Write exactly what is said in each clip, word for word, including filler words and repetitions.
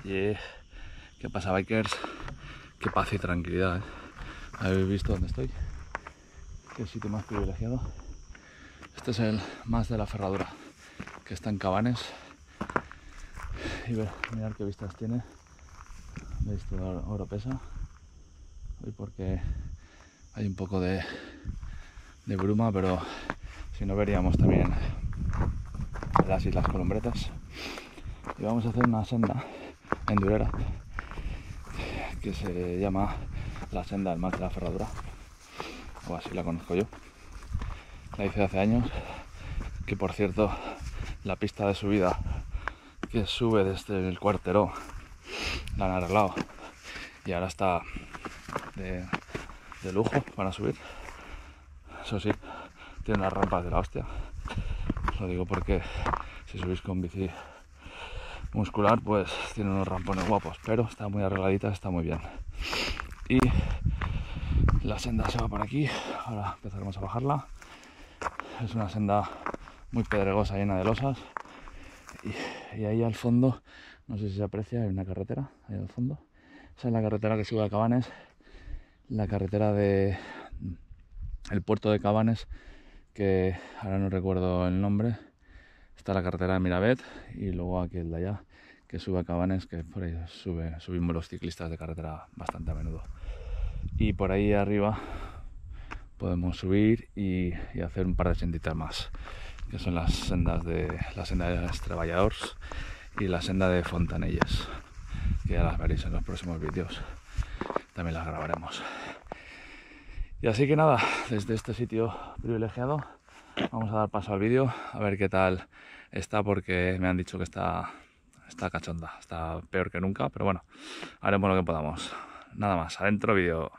Yeah. ¿Qué pasa, bikers? Qué paz y tranquilidad, ¿eh? ¿Habéis visto dónde estoy? Qué sitio más privilegiado. Este es el Mas de la Ferradura, que está en Cabanes. Y ver, mirad qué vistas tiene. ¿Veis toda Oropesa? Hoy porque hay un poco de, de bruma, pero si no veríamos también las Islas Columbretas. Y vamos a hacer una senda endurera que se llama la senda del Mas de la Ferradura, o así la conozco yo. La hice hace años, que por cierto la pista de subida que sube desde el Cuarteró la han arreglado y ahora está de, de lujo para subir. Eso sí, tiene unas rampas de la hostia. Lo digo porque si subís con bici muscular pues tiene unos rampones guapos, pero está muy arregladita, está muy bien. Y la senda se va por aquí. Ahora empezaremos a bajarla. Es una senda muy pedregosa, llena de losas, y, y ahí al fondo, no sé si se aprecia, hay una carretera ahí al fondo. Esa es la carretera que sube a Cabanes, la carretera de el puerto de Cabanes, que ahora no recuerdo el nombre. Está la carretera de Miravet y luego aquí el de allá, que sube a Cabanes, que por ahí sube, subimos los ciclistas de carretera bastante a menudo. Y por ahí arriba podemos subir y, y hacer un par de senditas más, que son las sendas de la senda de los Treballadors y la senda de Fontanelles, que ya las veréis en los próximos vídeos, también las grabaremos. Y así que nada, desde este sitio privilegiado vamos a dar paso al vídeo, a ver qué tal está, porque me han dicho que está, está cachonda, está peor que nunca, pero bueno, haremos lo que podamos. Nada más, adentro vídeo.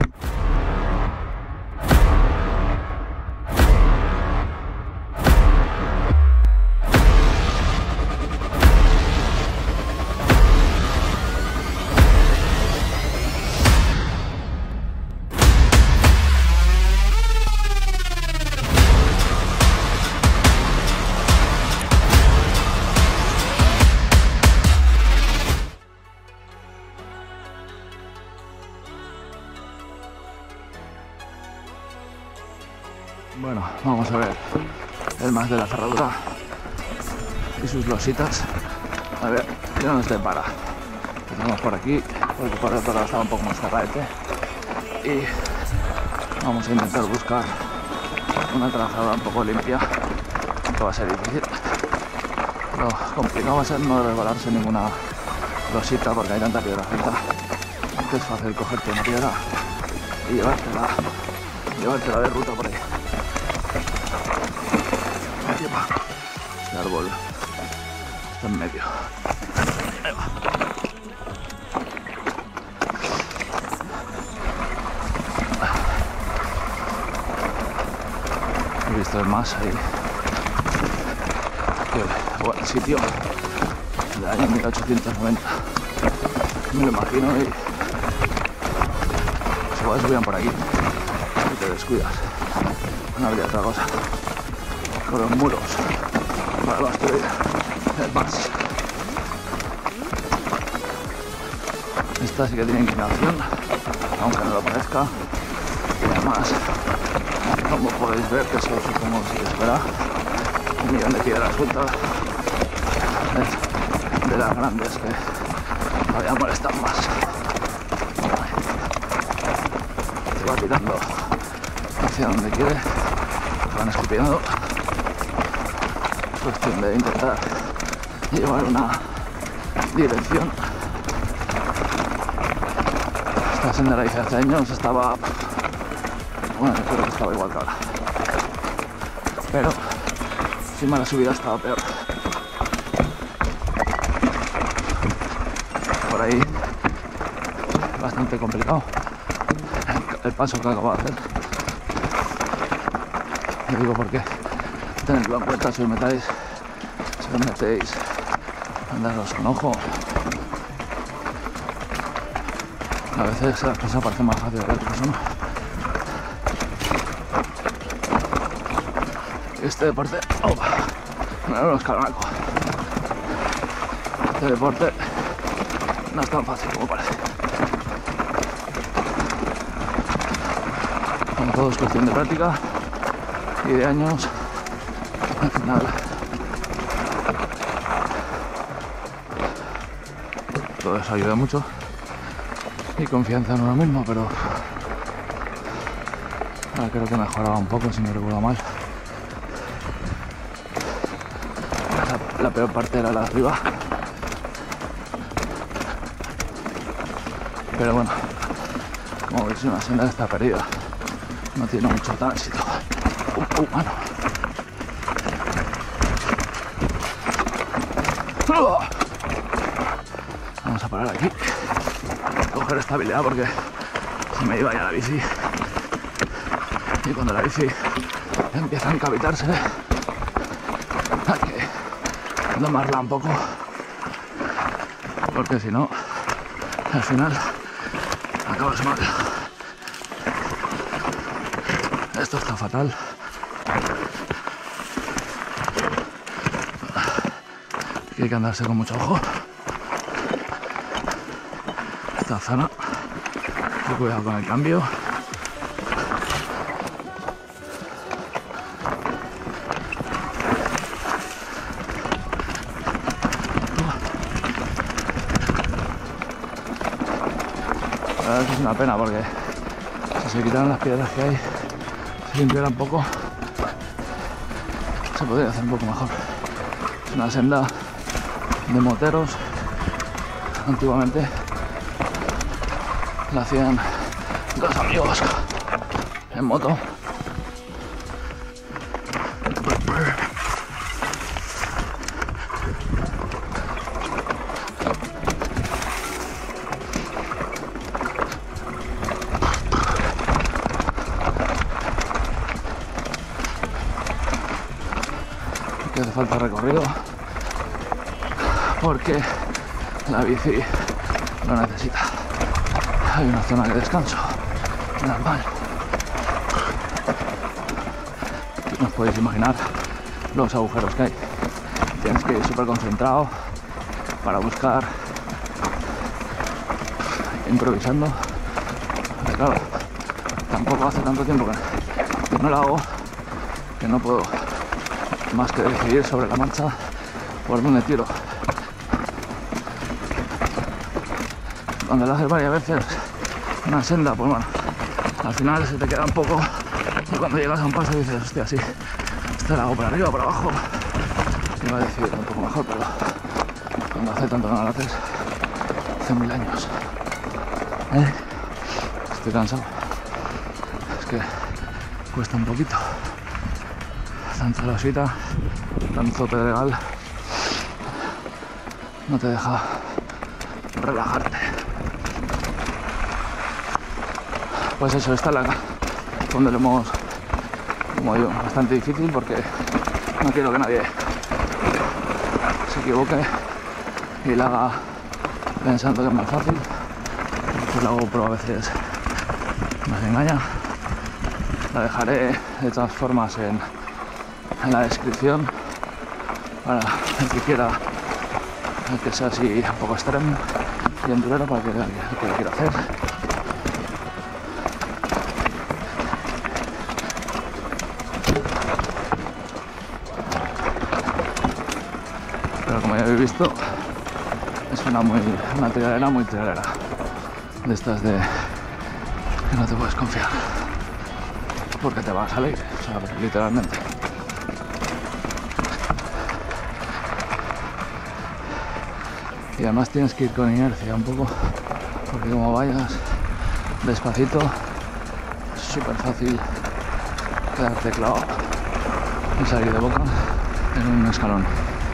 Bueno, vamos a ver el Mas de la Ferradura y sus lositas. A ver, ¿qué nos depara? Empezamos por aquí, porque por el otro lado está un poco más cerradete. Y vamos a intentar buscar una trazada un poco limpia, que va a ser difícil. Lo complicado va a ser no resbalarse ninguna losita, porque hay tanta piedra suelta que es fácil cogerte una piedra y llevártela, llevártela de ruta por ahí. Este árbol está en medio. Ahí va. He visto el Mas ahí. Qué buen sitio. Del año mil ochocientos noventa. Me lo imagino, y se va a subir por aquí y te descuidas. No habría otra cosa. Con los muros para construir el Mas. Esta sí que tiene inclinación, aunque no lo parezca, y además, como podéis ver, que eso supongo que se espera un millón de piedras sueltas de las grandes que todavía molestan más. Se va tirando hacia donde quiere, van escupiendo. Cuestión de intentar llevar una dirección. Esta senda la hice hace años, estaba, bueno, yo creo que estaba igual que ahora, pero encima la subida estaba peor. Por ahí bastante complicado el paso que acabo de hacer. Yo digo por qué. Tenedlo en cuenta si os metáis, si os metéis, andaros con ojo. A veces las cosas parecen más fáciles que otras, ¿no? Este deporte, oh, me lo escalmaco. Este deporte no es tan fácil como parece. Como todo es cuestión de práctica y de años, al final todo eso ayuda mucho y confianza en uno mismo, pero ahora creo que mejoraba un poco, si no recuerdo mal. La, la peor parte era la de arriba, pero bueno, como veis, una senda está perdida, no tiene mucho tránsito. Uh, uh, mano. Vamos a parar aquí, coger estabilidad porque se me iba ya la bici, y cuando la bici empieza a encavitarse hay que domarla un poco, porque si no al final acabas mal. Esto está fatal. Hay que andarse con mucho ojo. Esta zona, hay cuidado con el cambio. La verdad es que es una pena porque si se quitaran las piedras que hay, se limpiara un poco, se podría hacer un poco mejor. Es una senda de moteros. Antiguamente la hacían dos amigos en moto. Que hace falta recorrido porque la bici lo necesita. Hay una zona de descanso normal. No os podéis imaginar los agujeros que hay. Tienes que ir súper concentrado para buscar, improvisando. Pero claro, tampoco hace tanto tiempo que no lo hago, que no puedo más que decidir sobre la marcha por dónde tiro. Cuando lo haces varias veces una senda, pues bueno, al final se te queda un poco, y cuando llegas a un paso dices, hostia, sí, este lo hago por arriba, por abajo, iba a decidir un poco mejor, pero cuando hace tanto que no lo haces, hace mil años. ¿Eh? Estoy cansado, es que cuesta un poquito, tanta losita, tanto pedregal, no te deja relajarte. Pues eso, está la donde lo hemos, como digo, bastante difícil porque no quiero que nadie se equivoque y la haga pensando que es más fácil, pues la GoPro a veces nos engaña. La dejaré de todas formas en, en la descripción para el que quiera, el que sea así un poco extremo y endurero, para el que, el que lo quiera hacer. Pero como ya habéis visto, es una, muy, una trialera muy trialera, de estas de que no te puedes confiar porque te va a salir, o sea, literalmente. Y además tienes que ir con inercia un poco, porque como vayas despacito es súper fácil quedarte clavado y salir de boca en un escalón.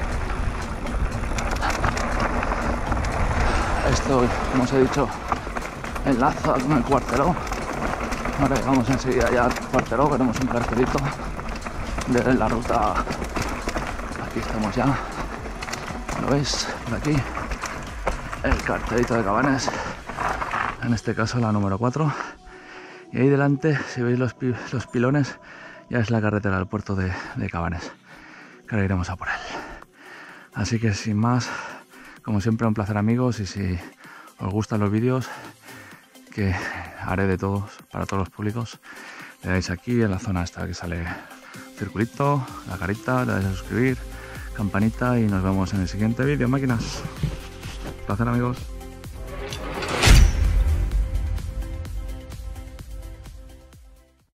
Esto, como os he dicho, enlaza con el Cuarteró. Ahora llegamos enseguida ya al Cuarteró, veremos un cartelito de la ruta. Aquí estamos ya, ¿lo veis? Por aquí el cartelito de Cabanes, en este caso la número cuatro, y ahí delante, si veis los, pi los pilones, ya es la carretera del puerto de, de Cabanes, que ahora iremos a por él. Así que sin más, como siempre, un placer, amigos, y si os gustan los vídeos, que haré de todos, para todos los públicos, le dais aquí en la zona esta que sale circulito, la carita, le dais a suscribir, campanita y nos vemos en el siguiente vídeo, máquinas. Placer, amigos.